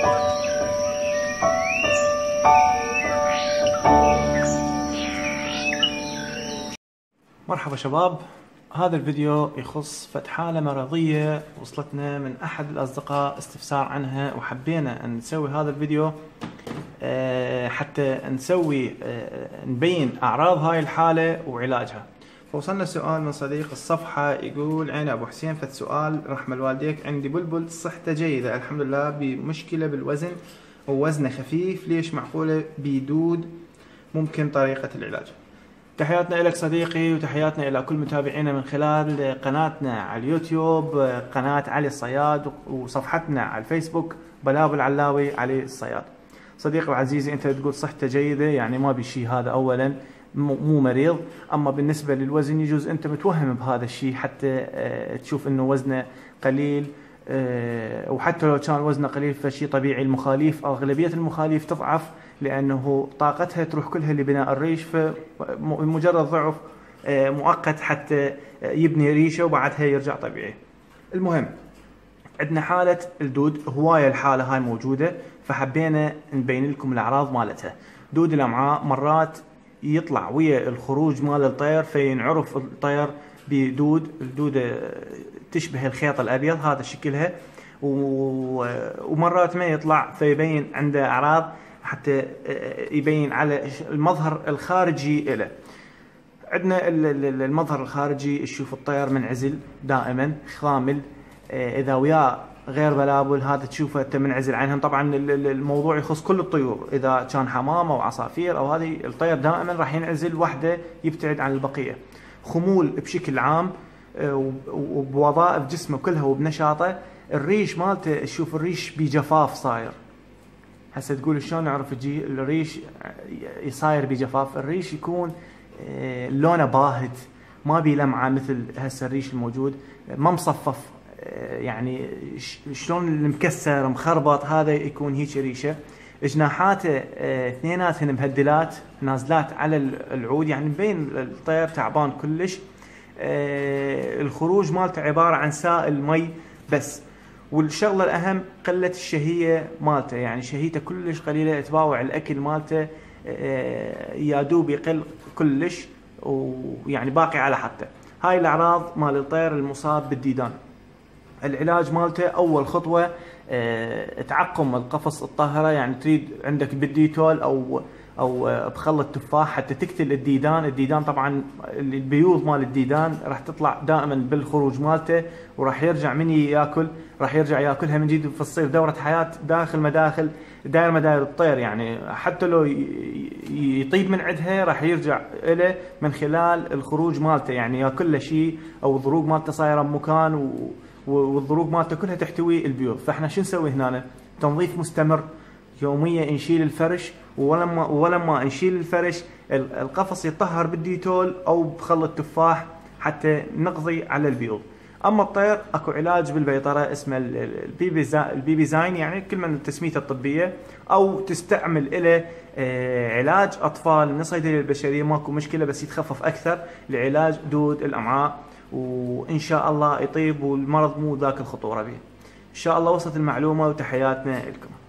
مرحبا شباب، هذا الفيديو يخص حالة مرضية وصلتنا من أحد الأصدقاء استفسار عنها، وحبينا أن نسوي هذا الفيديو حتى نبين أعراض هاي الحالة وعلاجها. فوصلنا سؤال من صديق الصفحة يقول: عين أبو حسين، فد سؤال رحمة الوالديك، عندي بلبل صحته جيدة الحمد لله، بمشكلة بالوزن ووزنه خفيف، ليش معقولة بيدود؟ ممكن طريقة العلاج؟ تحياتنا لك صديقي، وتحياتنا إلى كل متابعينا من خلال قناتنا على اليوتيوب، قناة علي الصياد، وصفحتنا على الفيسبوك بلابل العلاوي علي الصياد. صديقي وعزيزي، أنت تقول صحته جيدة، يعني ما بشي، هذا أولا مو مريض. أما بالنسبة للوزن يجوز أنت متوهم بهذا الشيء حتى تشوف أنه وزنه قليل، وحتى لو كان وزنه قليل فشي طبيعي. المخاليف أغلبية المخاليف تضعف لأنه طاقتها تروح كلها لبناء الريش، فمجرد ضعف مؤقت حتى يبني ريشه وبعدها يرجع طبيعي. المهم، عندنا حالة الدود، هواية الحالة هاي موجودة، فحبينا نبين لكم الأعراض مالتها. دود الأمعاء مرات يطلع ويا الخروج مال الطير، فينعرف الطير بدود. الدودة تشبه الخيط الأبيض، هذا شكلها، ومرات ما يطلع فيبين عنده أعراض حتى يبين على المظهر الخارجي له. عندنا المظهر الخارجي، تشوف الطير منعزل دائما، خامل، اذا وياه غير بلابل هذا تشوفه انت منعزل عنهم. طبعا الموضوع يخص كل الطيور، اذا كان حمام او عصافير او هذه، الطير دائما راح ينعزل وحده، يبتعد عن البقيه. خمول بشكل عام، وبوظائف جسمه كلها وبنشاطه. الريش مالته، تشوف الريش بجفاف صاير. هسه تقول شلون نعرف الريش صاير بجفاف؟ الريش يكون لونه باهت، ما بي لمعه مثل هسه الريش الموجود، ما مصفف، يعني شلون المكسر مخربط، هذا يكون هيك ريشه. جناحاته اثنيناتهن مهدلات نازلات على العود، يعني مبين الطير تعبان كلش. الخروج مالته عباره عن سائل مي بس. والشغله الاهم قله الشهيه مالته، يعني شهيته كلش قليله، تباوع الاكل مالته يادوب يقل كلش، ويعني باقي على حالته. هاي الاعراض مال الطير المصاب بالديدان. العلاج مالته، اول خطوه تعقم القفص الطاهره، يعني تريد عندك بالديتول او بخل تفاح حتى تقتل الديدان. الديدان طبعا البيوض مال الديدان راح تطلع دائما بالخروج مالته، وراح يرجع من ياكل، راح يرجع ياكلها من جديد، فتصير دوره حياه داخل مداخل داير الطير، يعني حتى لو يطيب من عندها راح يرجع له من خلال الخروج مالته، يعني ياكل له شيء، او الضروق مالته صايره بمكان، والضروق مالته كلها تحتوي البيوض. فاحنا شو نسوي هنا؟ تنظيف مستمر، يوميا نشيل الفرش، ولما نشيل الفرش القفص يطهر بالديتول او بخل التفاح حتى نقضي على البيوض. اما الطير اكو علاج بالبيطره اسمه البيبيزاين، يعني كلمه من تسميته الطبيه، او تستعمل له علاج اطفال من الصيدليه البشريه، ماكو مشكله، بس يتخفف اكثر لعلاج دود الامعاء، وان شاء الله يطيب والمرض مو ذاك الخطوره به. ان شاء الله وصلت المعلومه، وتحياتنا لكم.